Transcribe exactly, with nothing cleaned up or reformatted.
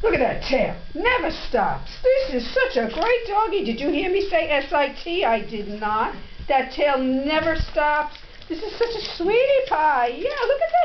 Look at that tail. Never stops. This is such a great doggy. Did you hear me say S I T? I did not. That tail never stops. This is such a sweetie pie. Yeah, look at that.